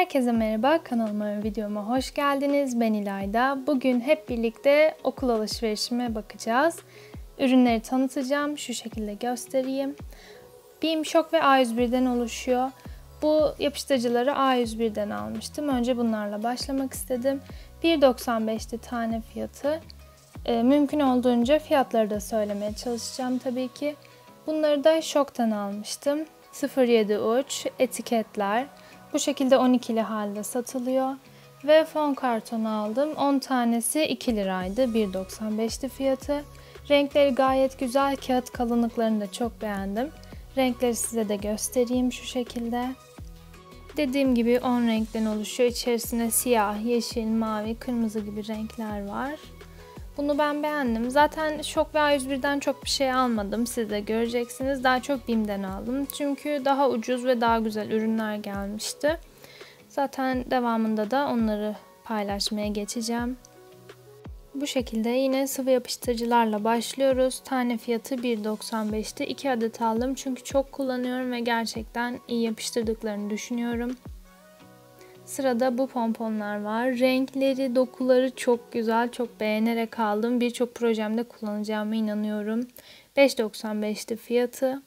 Herkese merhaba, kanalıma ve videoma hoş geldiniz. Ben İlayda. Bugün hep birlikte okul alışverişime bakacağız. Ürünleri tanıtacağım. Şu şekilde göstereyim. BİM Şok ve A101'den oluşuyor. Bu yapıştırıcıları A101'den almıştım. Önce bunlarla başlamak istedim. 1.95'ti tane fiyatı. Mümkün olduğunca fiyatları da söylemeye çalışacağım tabii ki. Bunları da Şok'tan almıştım. 0.7 uç, etiketler. Bu şekilde 12'li halde satılıyor. Ve fon kartonu aldım. 10 tanesi 2 liraydı. 1.95'ti fiyatı. Renkleri gayet güzel. Kağıt kalınlıklarını da çok beğendim. Renkleri size de göstereyim şu şekilde. Dediğim gibi 10 renkten oluşuyor. İçerisinde siyah, yeşil, mavi, kırmızı gibi renkler var. Bunu ben beğendim. Zaten Şok ve A101'den çok bir şey almadım. Siz de göreceksiniz. Daha çok BİM'den aldım. Çünkü daha ucuz ve daha güzel ürünler gelmişti. Zaten devamında da onları paylaşmaya geçeceğim. Bu şekilde yine sıvı yapıştırıcılarla başlıyoruz. Tane fiyatı 1.95'ti. 2 adet aldım çünkü çok kullanıyorum ve gerçekten iyi yapıştırdıklarını düşünüyorum. Sırada bu pomponlar var. Renkleri, dokuları çok güzel. Çok beğenerek aldım. Birçok projemde kullanacağıma inanıyorum. 5.95'ti fiyatı.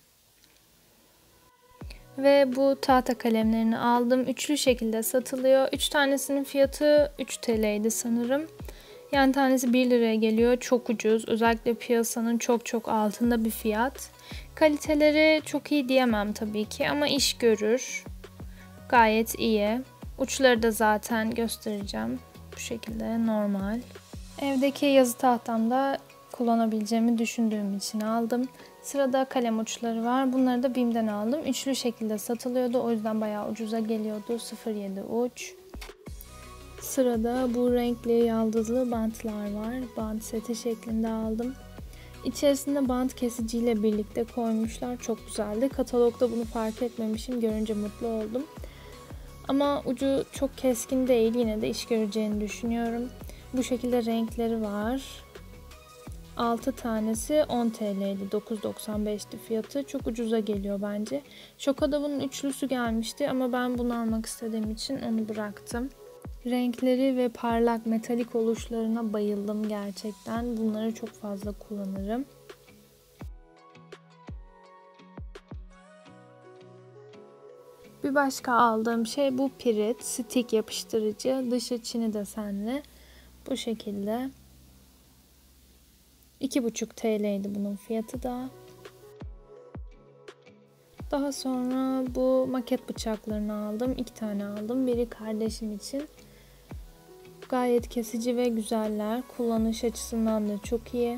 Ve bu tahta kalemlerini aldım. Üçlü şekilde satılıyor. 3 tanesinin fiyatı 3 TL'ydi sanırım. Yani tanesi 1 liraya geliyor. Çok ucuz. Özellikle piyasanın çok altında bir fiyat. Kaliteleri çok iyi diyemem tabii ki ama iş görür. Gayet iyi. Uçları da zaten göstereceğim. Bu şekilde normal. Evdeki yazı tahtamda kullanabileceğimi düşündüğüm için aldım. Sırada kalem uçları var. Bunları da BİM'den aldım. Üçlü şekilde satılıyordu. O yüzden bayağı ucuza geliyordu. 0.7 uç. Sırada bu renkli yaldızlı bantlar var. Bant seti şeklinde aldım. İçerisinde bant kesiciyle birlikte koymuşlar. Çok güzeldi. Katalogda bunu fark etmemişim. Görünce mutlu oldum. Ama ucu çok keskin değil. Yine de iş göreceğini düşünüyorum. Bu şekilde renkleri var. 6 tanesi 10 TL'ydi. 9.95'ti fiyatı. Çok ucuza geliyor bence. Şok'a da bunun üçlüsü gelmişti ama ben bunu almak istediğim için onu bıraktım. Renkleri ve parlak metalik oluşlarına bayıldım gerçekten. Bunları çok fazla kullanırım. Bir başka aldığım şey bu Pirit stick yapıştırıcı. Dışı çini desenli. Bu şekilde. 2,5 TL'ydi bunun fiyatı da. Daha sonra bu maket bıçaklarını aldım. 2 tane aldım. Biri kardeşim için. Gayet kesici ve güzeller. Kullanış açısından da çok iyi.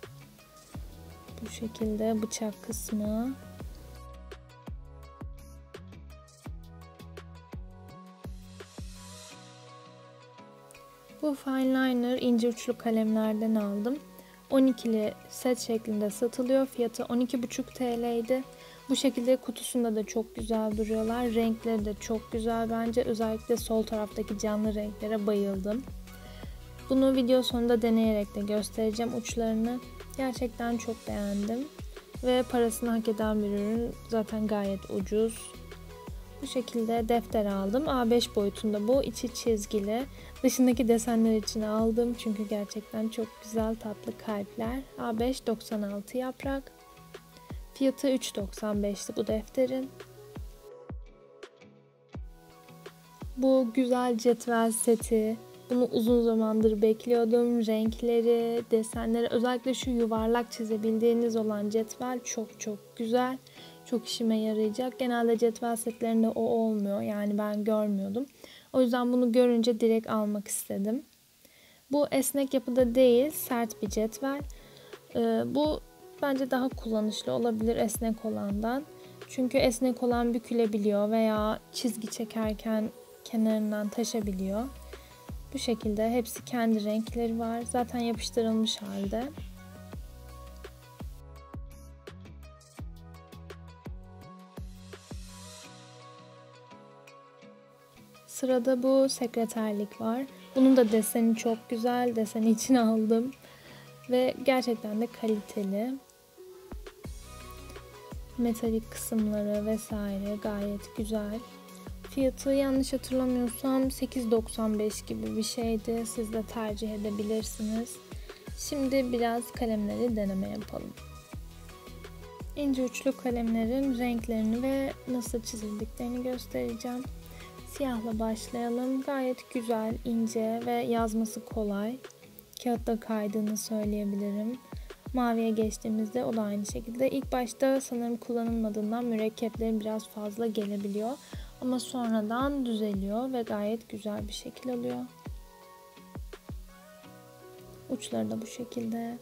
Bu şekilde bıçak kısmı. Bu fine liner ince uçlu kalemlerden aldım. 12'li set şeklinde satılıyor. Fiyatı 12,5 TL'ydi. Bu şekilde kutusunda da çok güzel duruyorlar. Renkleri de çok güzel bence. Özellikle sol taraftaki canlı renklere bayıldım. Bunu video sonunda deneyerek de göstereceğim uçlarını. Gerçekten çok beğendim. Ve parasını hak eden bir ürün. Zaten gayet ucuz. Bu şekilde defter aldım. A5 boyutunda bu. İçi çizgili. Dışındaki desenler için aldım. Çünkü gerçekten çok güzel tatlı kalpler. A5 96 yaprak. Fiyatı 3.95'ti bu defterin. Bu güzel cetvel seti. Bunu uzun zamandır bekliyordum. Renkleri, desenleri, özellikle şu yuvarlak çizebildiğiniz olan cetvel çok güzel. Çok işime yarayacak. Genelde cetvel setlerinde o olmuyor. Yani ben görmüyordum. O yüzden bunu görünce direkt almak istedim. Bu esnek yapıda değil, sert bir cetvel. Bu bence daha kullanışlı olabilir esnek olandan. Çünkü esnek olan bükülebiliyor veya çizgi çekerken kenarından taşabiliyor. Bu şekilde hepsi kendi renkleri var. Zaten yapıştırılmış halde. Sırada bu sekreterlik var. Bunun da deseni çok güzel. Deseni için aldım. Ve gerçekten de kaliteli. Metalik kısımları vesaire gayet güzel. Fiyatı yanlış hatırlamıyorsam 8,95 gibi bir şeydi. Siz de tercih edebilirsiniz. Şimdi biraz kalemleri deneme yapalım. İnce uçlu kalemlerin renklerini ve nasıl çizildiklerini göstereceğim. Siyahla başlayalım. Gayet güzel, ince ve yazması kolay. Kağıtta kaydığını söyleyebilirim. Maviye geçtiğimizde o da aynı şekilde. İlk başta sanırım kullanılmadığından mürekkeplerin biraz fazla gelebiliyor. Ama sonradan düzeliyor ve gayet güzel bir şekil alıyor. Uçları da bu şekilde.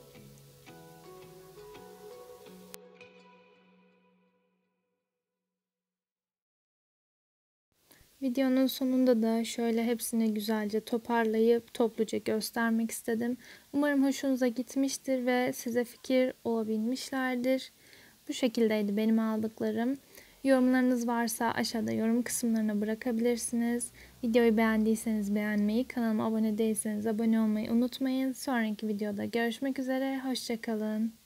Videonun sonunda da şöyle hepsini güzelce toparlayıp topluca göstermek istedim. Umarım hoşunuza gitmiştir ve size fikir olabilmişlerdir. Bu şekildeydi benim aldıklarım. Yorumlarınız varsa aşağıda yorum kısımlarına bırakabilirsiniz. Videoyu beğendiyseniz beğenmeyi, kanalıma abone değilseniz abone olmayı unutmayın. Sonraki videoda görüşmek üzere, hoşça kalın.